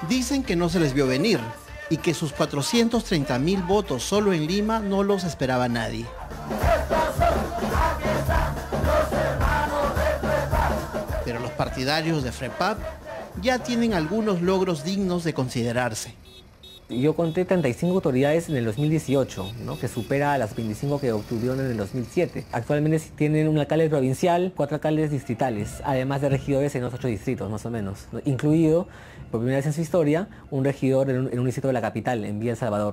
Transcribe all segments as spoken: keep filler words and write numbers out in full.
Dicen que no se les vio venir y que sus cuatrocientos treinta mil votos solo en Lima no los esperaba nadie. Pero los partidarios de FREPAP ya tienen algunos logros dignos de considerarse. Yo conté treinta y cinco autoridades en el dos mil dieciocho, ¿no? Que supera a las veinticinco que obtuvieron en el dos mil siete. Actualmente tienen un alcalde provincial, cuatro alcaldes distritales, además de regidores en los ocho distritos, más o menos, ¿no? Incluido, por primera vez en su historia, un regidor en un, en un distrito de la capital, en Villa El Salvador.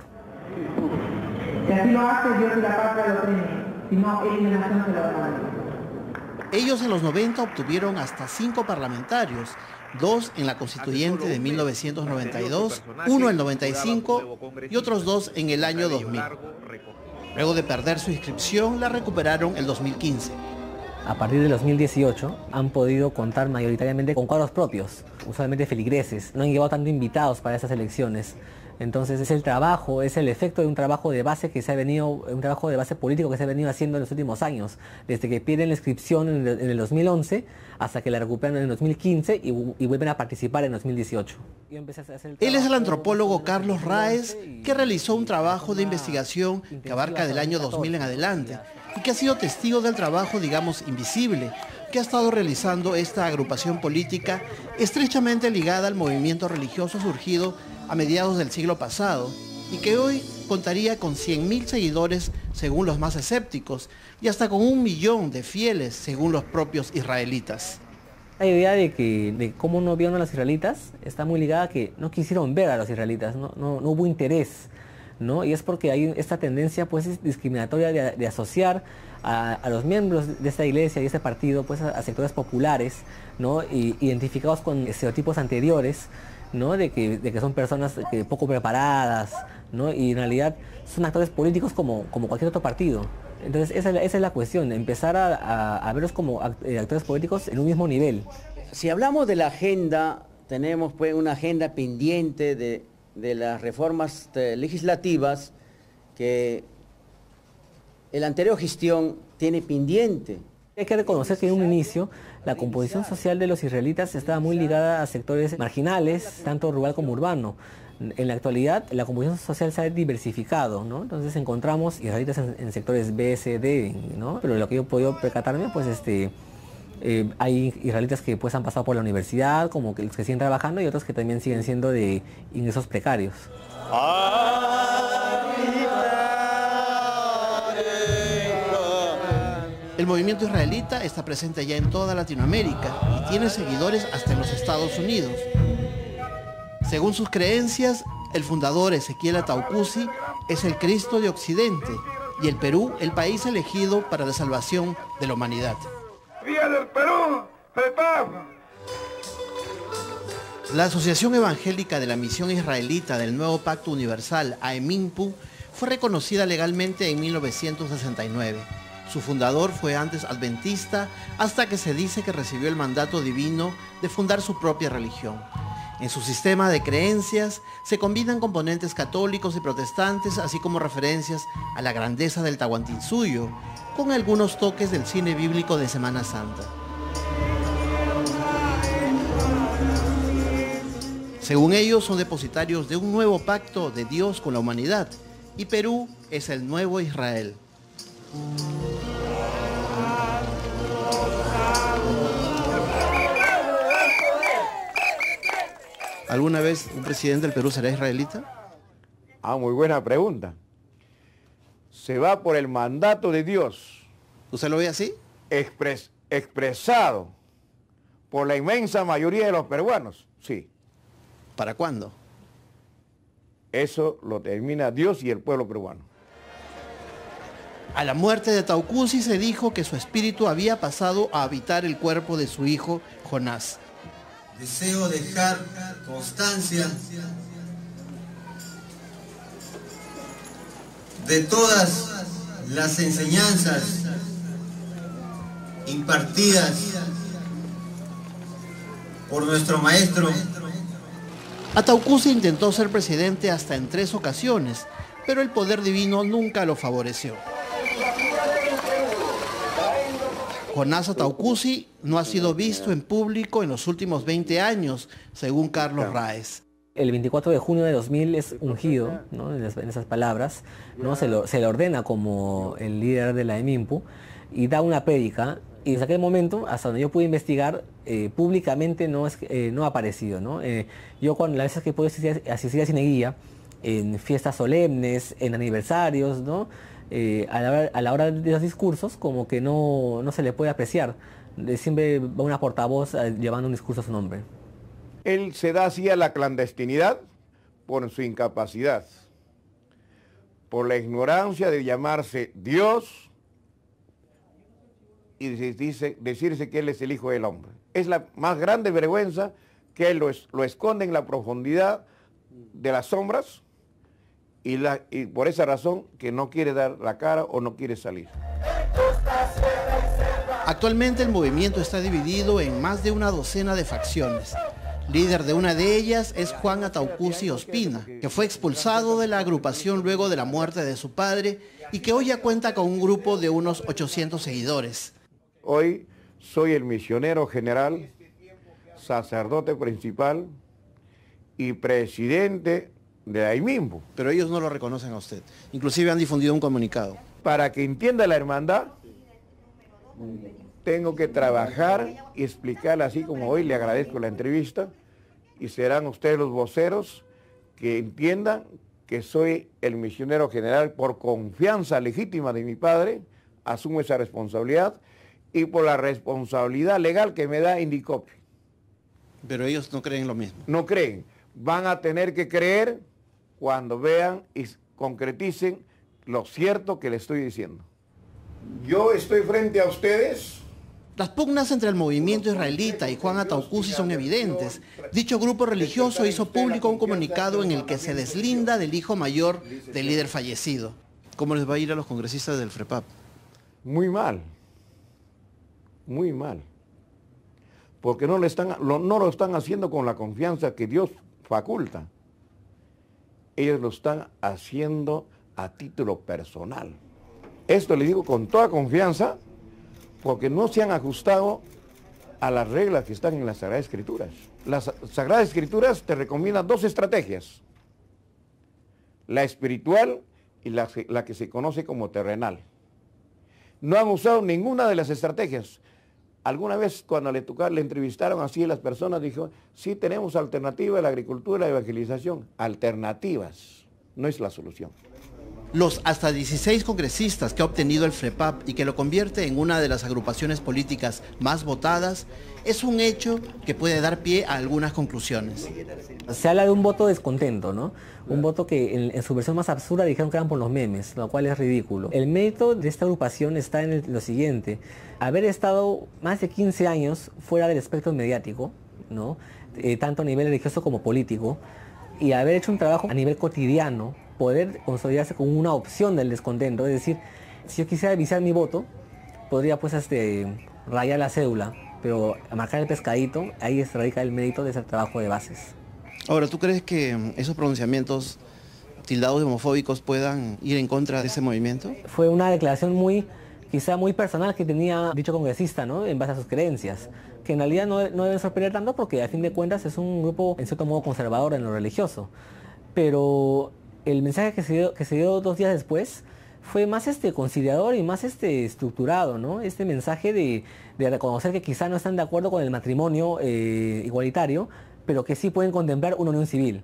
Si así lo hace, Dios y la patria lo premien, si no, eliminación se lo da. Ellos en los noventa obtuvieron hasta cinco parlamentarios, dos en la Constituyente de mil novecientos noventa y dos, uno en el noventa y cinco y otros dos en el año dos mil. Luego de perder su inscripción, la recuperaron el dos mil quince. A partir del dos mil dieciocho han podido contar mayoritariamente con cuadros propios, usualmente feligreses. No han llevado tanto invitados para esas elecciones. Entonces es el trabajo, es el efecto de un trabajo de base que se ha venido, un trabajo de base político que se ha venido haciendo en los últimos años, desde que piden la inscripción en el, en el dos mil once hasta que la recuperan en el dos mil quince y, y vuelven a participar en dos mil dieciocho. Él es el antropólogo Carlos Raez, que realizó un trabajo de investigación que abarca del año dos mil en adelante y que ha sido testigo del trabajo, digamos, invisible, que ha estado realizando esta agrupación política estrechamente ligada al movimiento religioso surgido a mediados del siglo pasado y que hoy contaría con cien mil seguidores según los más escépticos y hasta con un millón de fieles según los propios israelitas. La idea de que de cómo no vieron a los israelitas está muy ligada a que no quisieron ver a los israelitas, no, no, no hubo interés, ¿no? Y es porque hay esta tendencia pues discriminatoria de, de asociar a, a los miembros de esta iglesia y este partido pues a, a sectores populares, ¿no? Y, identificados con estereotipos anteriores, ¿no? De que, de que son personas que poco preparadas, ¿no? Y en realidad son actores políticos como, como cualquier otro partido. Entonces esa es la, esa es la cuestión, empezar a, a, a verlos como actores políticos en un mismo nivel. Si hablamos de la agenda, tenemos pues una agenda pendiente de, de las reformas legislativas que la anterior gestión tiene pendiente. Hay que reconocer que en un inicio la composición social de los israelitas estaba muy ligada a sectores marginales, tanto rural como urbano. En la actualidad la composición social se ha diversificado, ¿no? Entonces encontramos israelitas en, en sectores B, C, D, ¿no? Pero lo que yo he podido percatarme, pues este, eh, hay israelitas que pues han pasado por la universidad, como que los que siguen trabajando y otros que también siguen siendo de ingresos precarios. El movimiento israelita está presente ya en toda Latinoamérica y tiene seguidores hasta en los Estados Unidos. Según sus creencias, el fundador Ezequiel Ataucusi es el Cristo de Occidente y el Perú el país elegido para la salvación de la humanidad. ¡Viva del Perú! ¡FREPAP! La Asociación Evangélica de la Misión Israelita del Nuevo Pacto Universal, AEMINPU, fue reconocida legalmente en mil novecientos sesenta y nueve. Su fundador fue antes adventista hasta que se dice que recibió el mandato divino de fundar su propia religión. En su sistema de creencias se combinan componentes católicos y protestantes, así como referencias a la grandeza del Tahuantinsuyo, con algunos toques del cine bíblico de Semana Santa. Según ellos, son depositarios de un nuevo pacto de Dios con la humanidad, y Perú es el nuevo Israel. ¿Alguna vez un presidente del Perú será israelita? Ah, muy buena pregunta. Se va por el mandato de Dios. ¿Usted lo ve así? Expres, expresado por la inmensa mayoría de los peruanos, sí. ¿Para cuándo? Eso lo determina Dios y el pueblo peruano. A la muerte de Ataucusi se dijo que su espíritu había pasado a habitar el cuerpo de su hijo Jonás. Deseo dejar constancia de todas las enseñanzas impartidas por nuestro maestro. Ataucusi intentó ser presidente hasta en tres ocasiones, pero el poder divino nunca lo favoreció. Jonás Ataucusi no ha sido visto en público en los últimos veinte años, según Carlos Raez. El veinticuatro de junio de dos mil es ungido, ¿no? en, las, en esas palabras, ¿no? se, lo, se le ordena como el líder de la EMIMPU y da una prédica. Y desde aquel momento, hasta donde yo pude investigar, eh, públicamente no, es, eh, no ha aparecido, ¿no? Eh, yo cuando las veces que pude asistir, asistir a Cieneguilla, en fiestas solemnes, en aniversarios, ¿no? Eh, a, la hora, a la hora de los discursos, como que no, no se le puede apreciar. Siempre va una portavoz eh, llevando un discurso a su nombre. Él se da así a la clandestinidad por su incapacidad, por la ignorancia de llamarse Dios y dice, decirse que Él es el Hijo del Hombre. Es la más grande vergüenza que Él lo, es, lo esconde en la profundidad de las sombras y, la, y por esa razón que no quiere dar la cara o no quiere salir. Actualmente el movimiento está dividido en más de una docena de facciones. Líder de una de ellas es Juan Ataucusi Ospina, que fue expulsado de la agrupación luego de la muerte de su padre y que hoy ya cuenta con un grupo de unos ochocientos seguidores. Hoy soy el misionero general, sacerdote principal y presidente de la EMIMPU. Pero ellos no lo reconocen a usted. Inclusive han difundido un comunicado. Para que entienda la hermandad, tengo que trabajar y explicarle así como hoy le agradezco la entrevista y serán ustedes los voceros que entiendan que soy el misionero general por confianza legítima de mi padre, asumo esa responsabilidad y por la responsabilidad legal que me da Indicopi. Pero ellos no creen lo mismo. No creen, van a tener que creer cuando vean y concreticen lo cierto que les estoy diciendo. Yo estoy frente a ustedes. Las pugnas entre el movimiento israelita y Juan Ataucusi son evidentes. Dicho grupo religioso hizo público un comunicado en el que se deslinda del hijo mayor del líder fallecido. ¿Cómo les va a ir a los congresistas del FREPAP? Muy mal, muy mal. Porque no, le están, lo, no lo están haciendo con la confianza que Dios faculta. Ellos lo están haciendo a título personal. Esto le digo con toda confianza, porque no se han ajustado a las reglas que están en las Sagradas Escrituras. Las Sagradas Escrituras te recomiendan dos estrategias, la espiritual y la, la que se conoce como terrenal. No han usado ninguna de las estrategias. Alguna vez cuando le tocaron, le entrevistaron así a las personas, dijo, sí tenemos alternativa, la agricultura, la evangelización. Alternativas, no es la solución. Los hasta dieciséis congresistas que ha obtenido el FREPAP y que lo convierte en una de las agrupaciones políticas más votadas, es un hecho que puede dar pie a algunas conclusiones. Se habla de un voto descontento, ¿no? Un voto que en, en su versión más absurda dijeron que eran por los memes, lo cual es ridículo. El mérito de esta agrupación está en el, lo siguiente: haber estado más de quince años fuera del espectro mediático, ¿no? Eh, tanto a nivel religioso como político, y haber hecho un trabajo a nivel cotidiano, poder consolidarse con una opción del descontento. Es decir, si yo quisiera viciar mi voto, podría pues este, rayar la cédula, pero marcar el pescadito, ahí radica el mérito de ese trabajo de bases. Ahora, ¿tú crees que esos pronunciamientos tildados de homofóbicos puedan ir en contra de ese movimiento? Fue una declaración muy, quizá muy personal que tenía dicho congresista, ¿no? En base a sus creencias, que en realidad no, no deben sorprender tanto porque a fin de cuentas es un grupo en cierto modo conservador en lo religioso. Pero el mensaje que se dio, que se dio dos días después fue más este, conciliador y más este, estructurado, ¿no? Este mensaje de, de reconocer que quizá no están de acuerdo con el matrimonio eh, igualitario, pero que sí pueden contemplar una unión civil.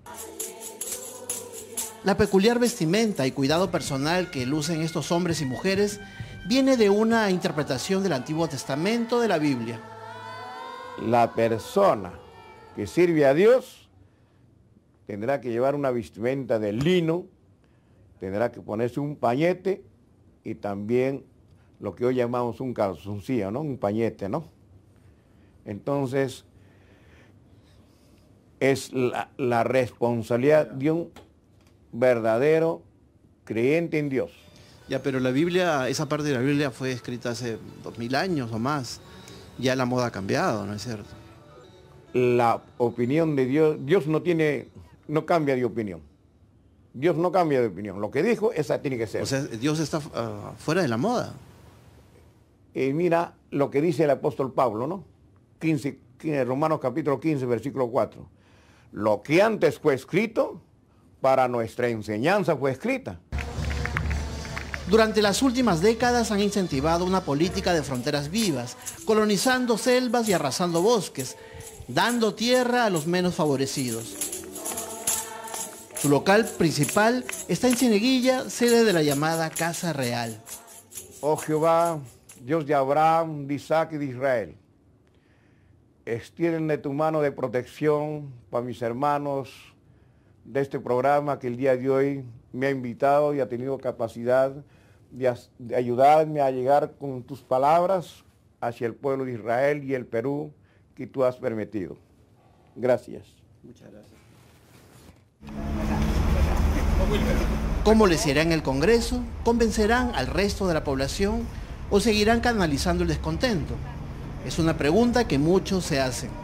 La peculiar vestimenta y cuidado personal que lucen estos hombres y mujeres viene de una interpretación del Antiguo Testamento de la Biblia. La persona que sirve a Dios tendrá que llevar una vestimenta de lino, tendrá que ponerse un pañete y también lo que hoy llamamos un calzoncillo, ¿no? Un pañete, ¿no? Entonces, es la, la responsabilidad de un verdadero creyente en Dios. Ya, pero la Biblia, esa parte de la Biblia fue escrita hace dos mil años o más. Ya la moda ha cambiado, ¿no es cierto? La opinión de Dios, Dios no tiene, no cambia de opinión. Dios no cambia de opinión. Lo que dijo, esa tiene que ser. O sea, Dios está uh, fuera de la moda. Y mira lo que dice el apóstol Pablo, ¿no? quince, quince, Romanos capítulo quince, versículo cuatro. Lo que antes fue escrito, para nuestra enseñanza fue escrita. Durante las últimas décadas han incentivado una política de fronteras vivas, colonizando selvas y arrasando bosques, dando tierra a los menos favorecidos. Su local principal está en Cieneguilla, sede de la llamada Casa Real. Oh Jehová, Dios de Abraham, de Isaac y de Israel, extiende tu mano de protección para mis hermanos de este programa que el día de hoy me ha invitado y ha tenido capacidad de, de ayudarme a llegar con tus palabras hacia el pueblo de Israel y el Perú que tú has permitido. Gracias. Muchas gracias. ¿Cómo les irá en el Congreso? ¿Convencerán al resto de la población o seguirán canalizando el descontento? Es una pregunta que muchos se hacen.